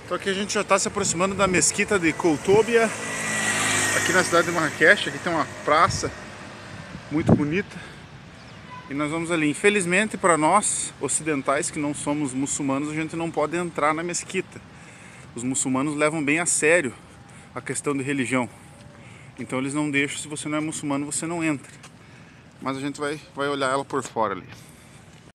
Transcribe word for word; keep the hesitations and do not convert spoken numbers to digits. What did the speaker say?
Então aqui a gente já está se aproximando da mesquita de Koutobia, aqui na cidade de Marrakech. Aqui tem uma praça muito bonita e nós vamos ali. Infelizmente para nós ocidentais que não somos muçulmanos, a gente não pode entrar na mesquita. Os muçulmanos levam bem a sério a questão de religião, então eles não deixam. Se você não é muçulmano, você não entra, mas a gente vai, vai olhar ela por fora ali.